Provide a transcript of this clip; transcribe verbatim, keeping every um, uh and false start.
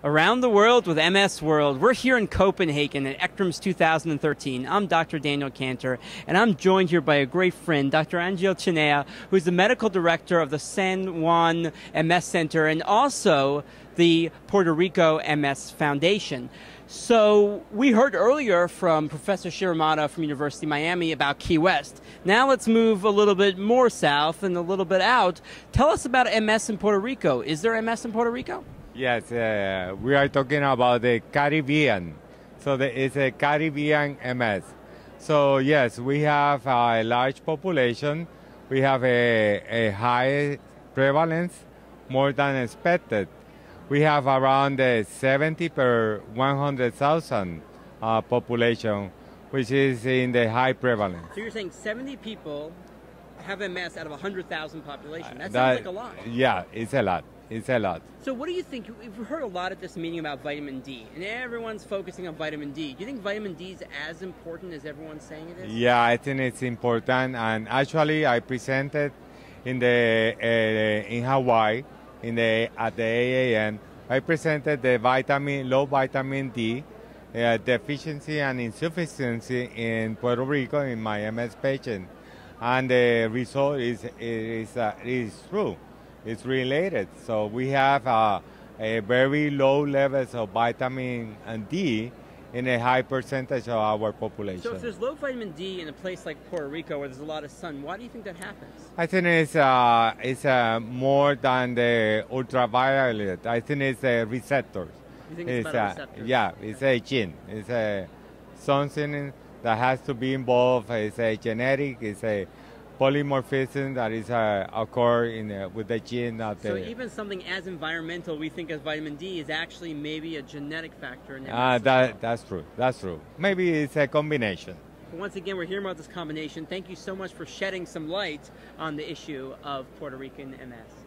Around the world with M S World. We're here in Copenhagen at ECTRIMS two thousand thirteen. I'm Doctor Daniel Kantor, and I'm joined here by a great friend, Doctor Angel Chinea, who's the medical director of the San Juan M S Center and also the Puerto Rico M S Foundation. So we heard earlier from Professor Shiramata from University of Miami about Key West. Now let's move a little bit more south and a little bit out. Tell us about M S in Puerto Rico. Is there M S in Puerto Rico? Yes, uh, we are talking about the Caribbean. So the, it's a Caribbean M S. So yes, we have a large population. We have a, a high prevalence, more than expected. We have around uh, seventy per one hundred thousand uh, population, which is in the high prevalence. So you're saying seventy people have M S out of one hundred thousand population. That sounds That, like a lot. Yeah, it's a lot. It's a lot. So what do you think? We've heard a lot at this meeting about vitamin D, and everyone's focusing on vitamin D. Do you think vitamin D is as important as everyone's saying it is? Yeah, I think it's important. And actually, I presented in the uh, in Hawaii in the at the A A N. I presented the vitamin low vitamin D uh, deficiency and insufficiency in Puerto Rico in my M S patient, and the result is is uh, is true. It's related. So we have uh, a very low levels of vitamin D in a high percentage of our population. So if there's low vitamin D in a place like Puerto Rico where there's a lot of sun, why do you think that happens? I think it's uh, it's uh, more than the ultraviolet. I think it's the receptors. You think it's, it's about uh, receptors? Yeah, it's a gene. It's a something that has to be involved. It's a genetic. It's a polymorphism that is uh, occur in uh, with the gene. That so the, even something as environmental we think as vitamin D is actually maybe a genetic factor in M S. Uh, that, that's true. That's true. Maybe it's a combination. Once again, we're hearing about this combination. Thank you so much for shedding some light on the issue of Puerto Rican M S.